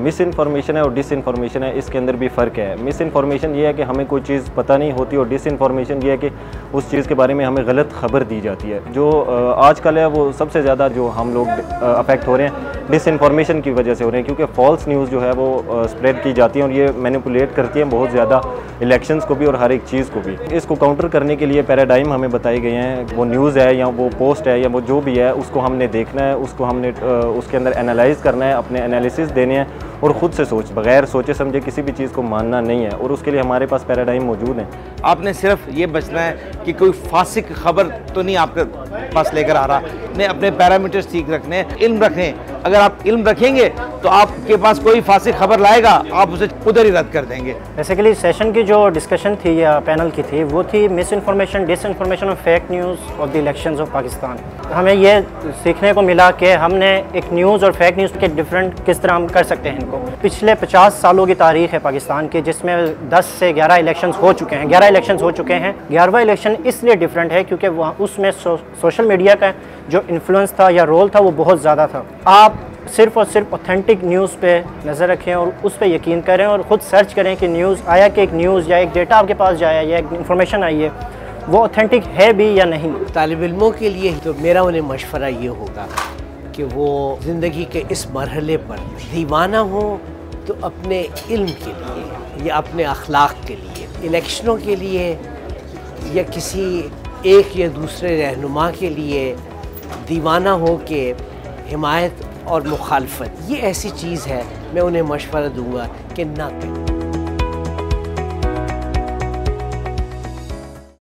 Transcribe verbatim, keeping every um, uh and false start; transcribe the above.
Miss information है और dish information है, इसके अंदर भी फ़र्क है। मिस इन्फॉर्मेशन ये है कि हमें कोई चीज़ पता नहीं होती, और डिस इन्फॉर्मेशन ये है कि उस चीज़ के बारे में हमें गलत खबर दी जाती है। जो आजकल है वो सबसे ज़्यादा जो हम लोग अफेक्ट हो रहे हैं डिस इन्फॉर्मेशन की वजह से हो रहे हैं, क्योंकि फॉल्स न्यूज़ जो है वो स्प्रेड की जाती है और ये मैनिपुलेट करती है बहुत ज़्यादा इलेक्शंस को भी और हर एक चीज़ को भी। इसको काउंटर करने के लिए पैराडाइम हमें बताए गए हैं। वो न्यूज़ है या वो पोस्ट है या वो जो भी है, उसको हमने देखना है, उसको हमने उसके अंदर एनालाइज करना है, अपने एनालिसिस देने हैं और ख़ुद से सोच बगैर सोचे समझे किसी भी चीज़ को मानना नहीं है, और उसके लिए हमारे पास पैराडाइम मौजूद है। आपने सिर्फ ये बचना है कि कोई फासिक खबर तो नहीं आपके पास लेकर आ रहा, ने अपने पैरामीटर्स ठीक रखने हैं, इल्म रखें। अगर आप इल्म रखेंगे तो आपके पास कोई फासिक खबर लाएगा, आप उसे उधर ही रद्द कर देंगे। बेसिकली सेशन की जो डिस्कशन थी या पैनल की थी वो थी मिस इन्फॉर्मेशन, डिस इन्फॉर्मेशन और fake news of the elections of Pakistan. हमें ये सीखने को मिला कि हमने एक न्यूज़ और फेक न्यूज़ के डिफरेंट किस तरह हम कर सकते हैं इनको। पिछले पचास सालों की तारीख है पाकिस्तान की, जिसमें दस से ग्यारह इलेक्शंस हो चुके हैं ग्यारह इलेक्शंस हो चुके हैं। ग्यारहवां इलेक्शन इसलिए डिफरेंट है क्योंकि वहाँ उसमें सो, सोशल मीडिया का जो इन्फ्लुएंस था या रोल था वो बहुत ज़्यादा था। आप सिर्फ़ और सिर्फ ऑथेंटिक न्यूज़ पे नज़र रखें और उस पर यकीन करें और ख़ुद सर्च करें कि न्यूज़ आया कि एक न्यूज़ या एक डेटा आपके पास जाया या एक इन्फॉर्मेशन आई है वो ऑथेंटिक है भी या नहीं। तालिब इल्मों के लिए तो मेरा उन्हें मशवरा ये होगा कि वो ज़िंदगी के इस मरहले पर दीवाना हो तो अपने इल्म के लिए या अपने अखलाक के लिए, इलेक्शनों के लिए या किसी एक या दूसरे रहनुमा के लिए दीवाना हो कि हिमायत और मुखालफत ये ऐसी चीज़ है, मैं उन्हें मशवरा दूंगा कि ना करें।